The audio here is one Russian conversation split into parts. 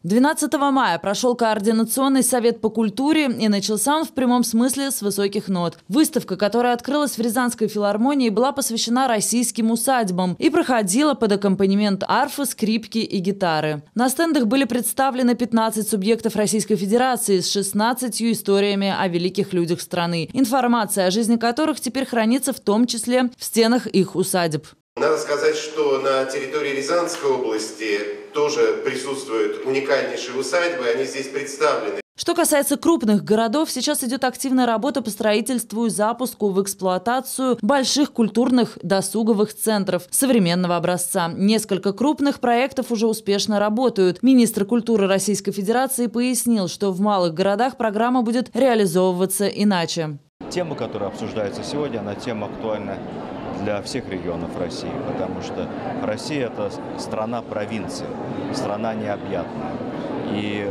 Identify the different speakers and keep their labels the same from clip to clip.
Speaker 1: 12 мая прошел Координационный совет по культуре, и начался он в прямом смысле с высоких нот. Выставка, которая открылась в Рязанской филармонии, была посвящена российским усадьбам и проходила под аккомпанемент арфы, скрипки и гитары. На стендах были представлены 15 субъектов Российской Федерации с 16 историями о великих людях страны, информация о жизни которых теперь хранится в том числе в стенах их усадеб.
Speaker 2: Надо сказать, что на территории Рязанской области тоже присутствуют уникальнейшие усадьбы, они здесь представлены.
Speaker 1: Что касается крупных городов, сейчас идет активная работа по строительству и запуску в эксплуатацию больших культурных досуговых центров современного образца. Несколько крупных проектов уже успешно работают. Министр культуры Российской Федерации пояснил, что в малых городах программа будет реализовываться иначе.
Speaker 3: Тема, которая обсуждается сегодня, она тема актуальна для всех регионов России, потому что Россия – это страна провинции, страна необъятная. И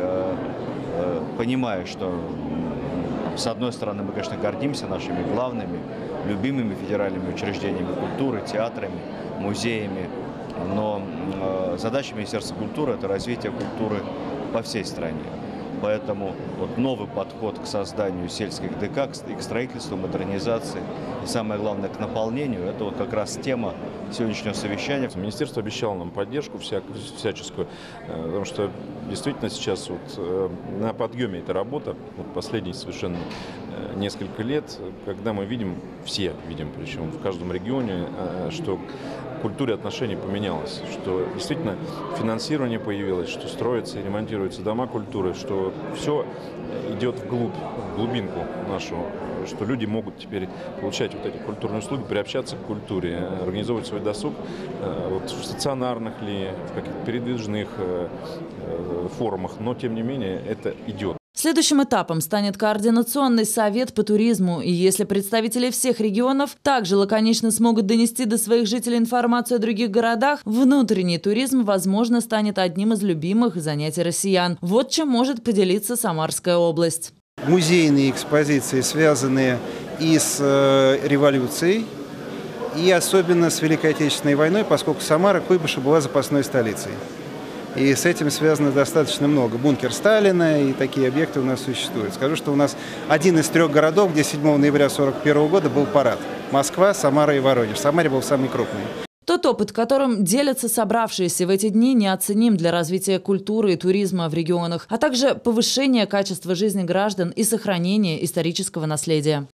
Speaker 3: понимая, что с одной стороны мы, конечно, гордимся нашими главными, любимыми федеральными учреждениями культуры, театрами, музеями, но задача Министерства культуры – это развитие культуры по всей стране. Поэтому вот новый подход к созданию сельских ДК, к строительству, модернизации и, самое главное, к наполнению – это вот как раз тема сегодняшнего совещания.
Speaker 4: Министерство обещало нам поддержку всяческую, потому что действительно сейчас вот на подъеме эта работа, вот последние совершенно несколько лет, когда мы видим, все видим, причем в каждом регионе, что к культуре отношение поменялось, что действительно финансирование появилось, что строятся и ремонтируются дома культуры, что все идет вглубь, в глубинку нашу, что люди могут теперь получать вот эти культурные услуги, приобщаться к культуре, организовывать свой досуг вот в стационарных ли, в каких-то передвижных форумах, но тем не менее это идет.
Speaker 1: Следующим этапом станет Координационный совет по туризму. И если представители всех регионов также лаконично смогут донести до своих жителей информацию о других городах, внутренний туризм, возможно, станет одним из любимых занятий россиян. Вот чем может поделиться Самарская область.
Speaker 5: Музейные экспозиции, связанные и с революцией, и особенно с Великой Отечественной войной, поскольку Самара, Куйбышев, была запасной столицей. И с этим связано достаточно много. Бункер Сталина и такие объекты у нас существуют. Скажу, что у нас один из 3 городов, где 7 ноября 1941 года был парад. Москва, Самара и Воронеж. В Самаре был самый крупный.
Speaker 1: Тот опыт, которым делятся собравшиеся в эти дни, неоценим для развития культуры и туризма в регионах, а также повышения качества жизни граждан и сохранения исторического наследия.